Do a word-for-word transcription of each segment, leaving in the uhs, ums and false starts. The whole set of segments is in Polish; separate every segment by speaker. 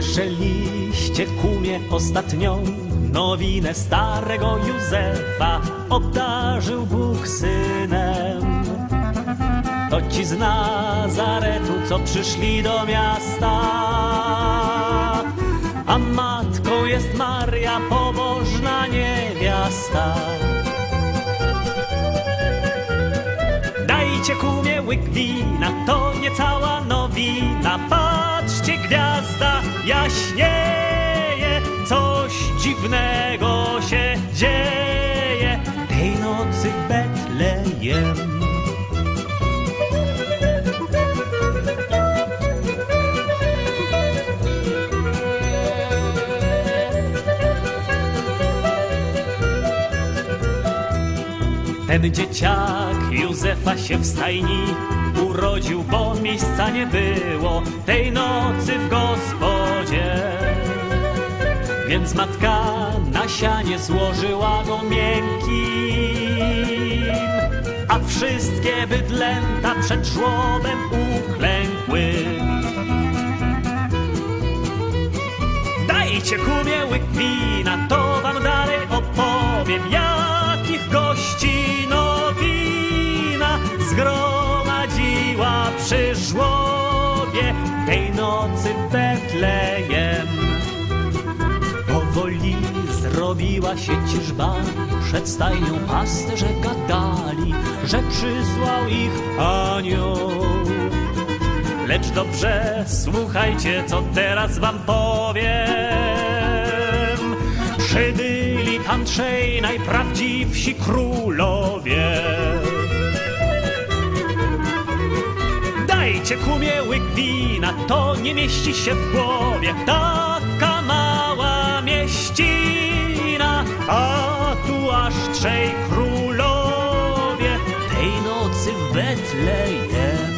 Speaker 1: Słyszeliście, kumie, ostatnią nowinę starego Józefa obdarzył Bóg synem. To ci z Nazaretu, co przyszli do miasta, a matką jest Maria, pobożna niewiasta. Dajcie kumie łyk wina, to nie cała nowina. Patrzcie, gwiazda jaśnieje, coś dziwnego się dzieje tej nocy w Betlejem. Ten dzieciak Józefa się w stajni urodził, bo miejsca nie było tej nocy w gospodzie. Więc matka na sianie złożyła go miękkim, a wszystkie bydlęta przed żłobem uklękły. Dajcie kumie łyk wina, to wam dalej opowiem, jakich gości nowina zgromadziła przy żłobie tej nocy w Betlejem. Powoli zrobiła się ciżba, przed stajnią pasterze gadali, że przysłał ich anioł. Lecz dobrze słuchajcie, co teraz wam powiem. Przybyli tam trzej najprawdziwsi królowie. Dajcie kumie łyk wina, to nie mieści się w głowie. Taka mała mieścina, a tu aż trzej królowie tej nocy w Betlejem.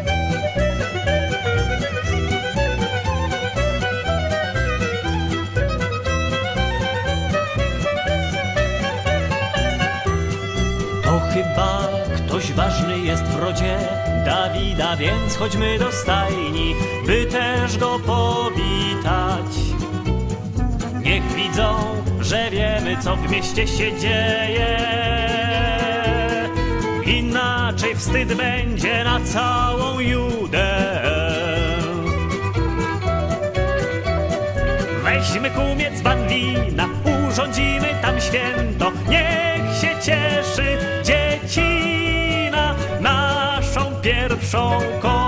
Speaker 1: Chyba ktoś ważny jest w rodzie Dawida, więc chodźmy do stajni, by też go powitać. Niech widzą, że wiemy, co w mieście się dzieje. Inaczej wstyd będzie na całą Judeę. Weźmy kumie dzban wina, urządzimy tam święto. Niech się cieszy dziecina naszą pierwszą kochaną.